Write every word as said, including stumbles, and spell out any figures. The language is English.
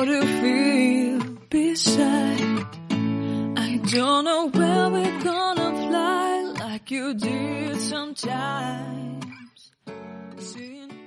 how to feel beside. I don't know where we're gonna fly like you did sometimes. Seeing